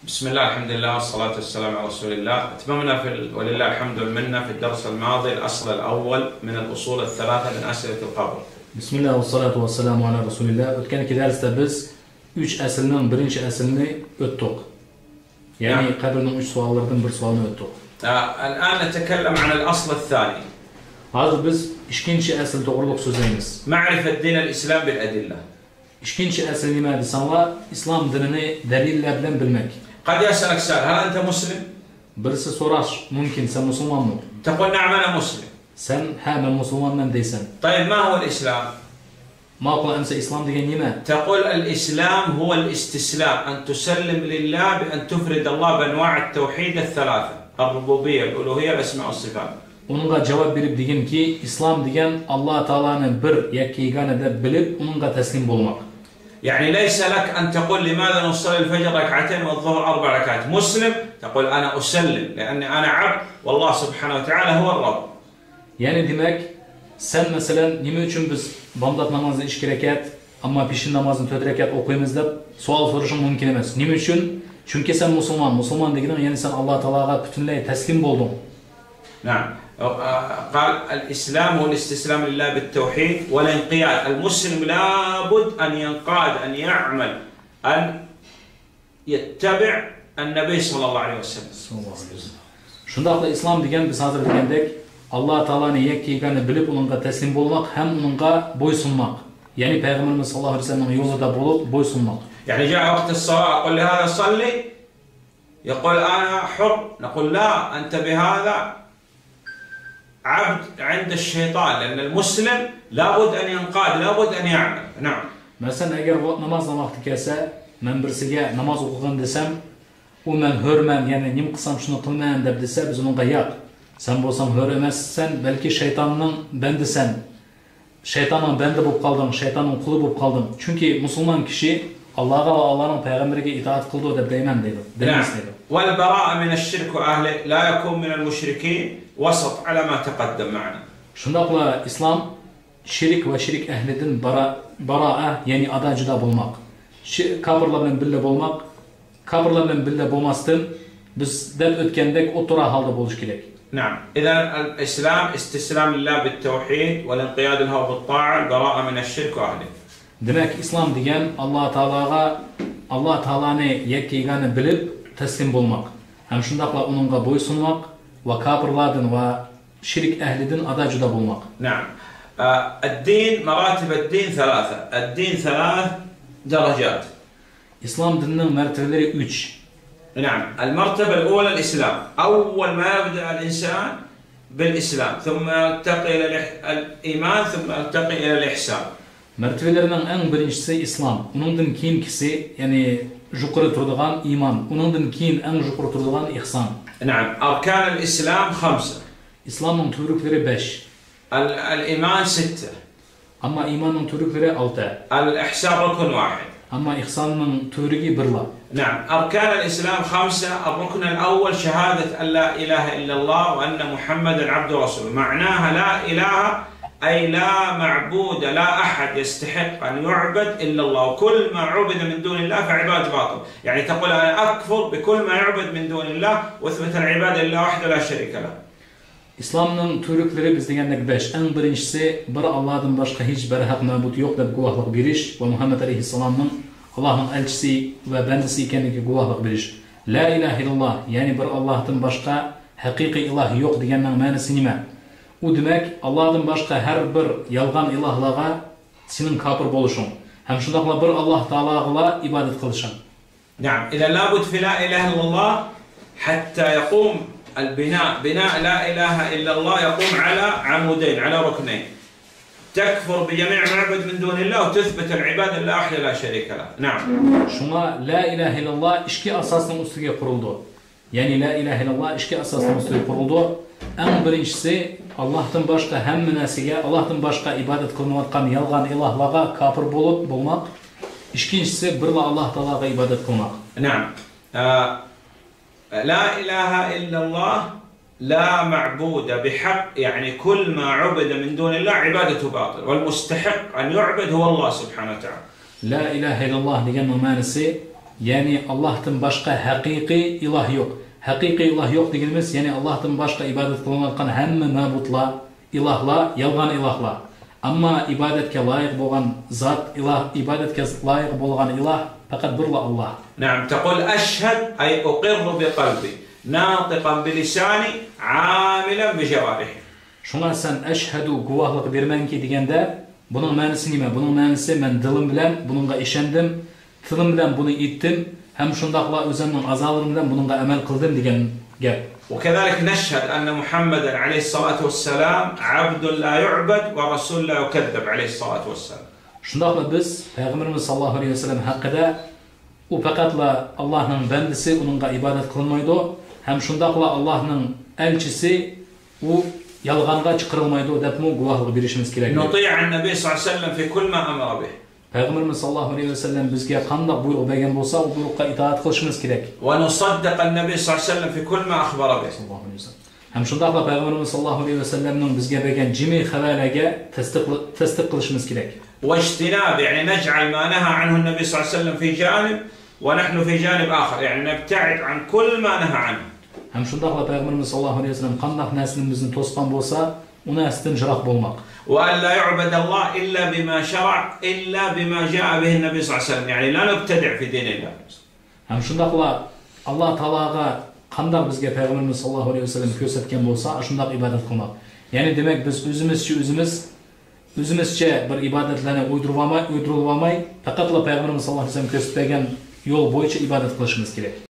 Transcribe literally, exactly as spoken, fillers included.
بسم الله الحمد لله والصلاة والسلام على رسول الله. أتممنا في ال... ولله الحمد والمنة في الدرس الماضي الأصل الأول من الأصول الثلاثة من أسئلة القبر. بسم الله والصلاة والسلام على رسول الله. O'tgan dersda biz üç aslning birinchi aslini o'tdik. Yani qabrning üç savollaridan bir savolni o'tdik. الآن نتكلم عن الأصل الثاني. Hozir biz ikkinchi asl to'g'riliq so'zlaymiz. معرفة دين الإسلام بالأدلة. ikkinchi asl nima desanlar, islom dinini dalillar bilan bilmak. قد يسألك سؤال: هل أنت مسلم؟ Birisi so'rash mumkin, sen musulmonmi? تقول نعم أنا مسلم. Sen ha men musulmonman deysan. طيب ما هو الإسلام؟ Ma'qul amsa islom degan nima? تقول الإسلام هو الاستسلام، أن تسلم لله بأن تفرد الله بأنواع التوحيد الثلاثة: الربوبية، الألوهية، الأسماء والصفات. Onunğa cevap verip degan ki, İslam degan Allah Taala'nın bir yakka yeganida bilib, onunğa teslim bolmak. يعني ليس لك أن تقول لماذا نصلي الفجر ركعتين والظهر أربع ركعات. مسلم تقول أنا أسلم لأني أنا عبد والله سبحانه وتعالى هو الرب. Yani demek sen mesela nima uchun biz bomdod namozini ikki rakat, ammo peshin namozini to'rt rakat o'qiymiz deb savol so'rashing mumkin emas. Nima uchun? Chunki sen musulmon, musulmon deganing ya'ni sen Alloh taologa butunlay taslim bo'lding. نعم. قال الإسلام هو الاستسلام لله بالتوحيد والانقياد. المسلم لابد أن ينقاد، أن يعمل، أن يتبع النبي صلى الله عليه وسلم. Shundaqla islom degan biz hozir degandek Alloh taolani yakka yeganini bilib uningga taslim bo'lmak ham uningga bo'ysunmak. Ya'ni payg'ambarimiz sollallohu alayhi vasallamning yo'lida bo'lib bo'ysunmak. يعني جاء وقت الصلاة أقول لهذا صلي، يقول أنا حر، نقول لا أنت بهذا عبد عند الشيطان، لأن المسلم لابد أن ينقاد، لابد أن يعمل. نعم. Mesela eğer namaz vakti gelse, ben birisiga namaz okugan desem, o men hörmen, yani nim kılsam şunu kılmayan deb dese, biz onunla yak. Sen bolsam hör emezsen, belki şeytanın bendisen, şeytanın bendi bulup kaldın, şeytanın kulu bulup kaldın. Çünkü Müslüman kişi Allah'a ve Allah'ın peygamberine itaat kıldı deb deymen deydi. Demez deydi. والبراءة من الشرك وأهله لا يكون من المشركين وسط على ما تقدم معنا. Şundaqla İslam şirik ve şirik ehlidin bara baraa yani ada juda bolmak. Kafirlar bilan birga bolmak, kafirlar bilan birga bolmasdan biz deb o'tgandek o'tira holda bo'lish kerak. نعم. إذا الإسلام استسلام لله بالتوحيد والانقياد له بالطاعة، البراءة من الشرك وأهله. Demek İslam degan Alloh taologa Alloh taolani yakka yeganini bilib taslim bo'lmak. Ham shundaqla uningga bo'ysunmak va kafirlardan va şirik ehlidin ada juda bo'lmak. نعم. الدين مراتب الدين ثلاثة. الدين ثلاث درجات. İslam dininin mertebeleri üç. نعم. المرتبة الأولى الإسلام. أول ما يبدأ الإنسان بالإسلام، ثم يرتقي إلى الإيمان، ثم يرتقي إلى الإحسان. Mertebelerinden en birincisi İslam. Onundan keyingisi yani yukarı turduğan iman. Onundan keyin en yukarı turduğan ihsan. نعم. أركان الإسلام خمسة. İslam'ın türükleri beş. الإيمان ستة. Ama imanın türükleri altı. الإحسان ركن واحد. Ama ihsanın türüğü birla. نعم. أركان الإسلام خمسة. الركن الأول شهادة أن لا إله إلا الله وأن محمدا عبد رسوله. معناها لا إله أي لا معبود، لا أحد يستحق أن يعبد إلا الله، وكل ما عبد من دون الله فعباد باطل. يعني تقول أنا أكفر بكل ما يعبد من دون الله وأثبت العبادة لله وحده لا شريك له. İslam'ın türükleri biz degandek beş. En birincisi bir Allah'tan başka hiç bir hak mabut yok deb guvahlık beriş ve Muhammed Aleyhisselam'ın Allah'ın elçisi ve bendisi ekanligiga guvahlık beriş. La ilahe illallah, yani bir Allah'tan başka hakiki ilah yok deganning ma'nosi nima? U demek Allah'tan başka her bir yalgan ilahlarga senin kafir boluşun. Hem şundaqla bir Allah Taalaga ibadet kılışın. نعم. إذا لابد في لا إله إلا الله حتى يقوم البناء بناء لا إله إلا الله يقوم على عمودين، على ركنين. تكفر بجميع ما يعبد من دون الله وتثبت العبادة لله وحده لا شريك له. نعم. Şuna la ilahe illallah iki asasının üstüge kuruldu. Yani la ilahe illallah iki asasının üstüge kuruldu. En birincisi Allah'tan başka hem nasiga, Allah'tan başka ibadet kılınayotgan yalgan ilahlarga kafir bolup bolmak. İkincisi birla Allah Taalaga ibadet kılmak. نعم. لا إله إلا الله لا معبود بحق، يعني كل ما عبد من دون الله عبادته باطل، والمستحق أن يعبد هو الله سبحانه وتعالى. La ilahe illallah deganning ma'nosi Yani Allah'tan başka hakiki ilah yok. Hakiki ilah yok dediğimiz yani Allah'tan başka ibadet kılınatkan hemme mabutla, ilahla, yalgan ilahla. Ama ibadetke layık bolan zat ilah, ibadetke layık bolan ilah fakat birla Allah. نعم تقول أشهد أي أقر بقلبي ناطقا بلساني عاملا بجوارحي. Şuna sen eşhedü guvahlık vermen ki degende bunun manisi nime? Bunun manisi men dilim bilen bununla işendim, tilim bilen bunu ettim, hem şundakla özümün azalırım bilen bununla amel kıldım degen gap. وكذلك نشهد أن محمدا عليه الصلاة والسلام عبد لا يعبد ورسول لا يكذب عليه الصلاة والسلام. Şundakla biz Peygamberimiz sallallahu aleyhi ve sellem hakkında o fakatla Allah'ın bendisi onunla ibadet kılmaydı. Hem şundakla Allah'ın elçisi o yalganga çıkarılmaydı dep mu guvahlık birişimiz gerek. نطيع النبي صلى الله عليه وسلم في كل ما أمر به. Peygamberimiz sallallahu aleyhi ve sellem bizge qanday buyruq bergan bolsa, o buyruqqa itoat qilishimiz kerak. ونصدق النبي صلى الله عليه وسلم في كل ما أخبر به. Hem shundaqla Peygamberimiz sallallahu aleyhi ve sellemning bizga bergan jimi xabarlarga tasdiq qilishimiz kerak. واجتناب يعني نجعل ما نهى عنه النبي صلى الله عليه وسلم في جانب ونحن في جانب آخر يعني نبتعد عن كل ما نهى عنه. Hem shundaqla Peygamberimiz sallallahu aleyhi ve sellem qanday narsalarimizni to'sgan bo'lsa, uni astin jiroq bo'lmoq. وأن لا يعبد الله إلا بما شرع إلا بما جاء به النبي صلى الله عليه وسلم يعني لا نبتدع في دين الله. Hem shundaqla Allah Taalaga qanday bizga Peygamberimiz sallallahu aleyhi ve sellem ko'rsatgan bo'lsa, shundaq ibodat qilmoq. Ya'ni demak biz o'zimizcha o'zimiz o'zimizcha bir ibodatlarni o'ydirib olmay, o'ydirib olmay, faqatla Peygamberimiz sallallahu aleyhi ve sellem ko'rsatgan yo'l bo'yicha ibodat qilishimiz kerak.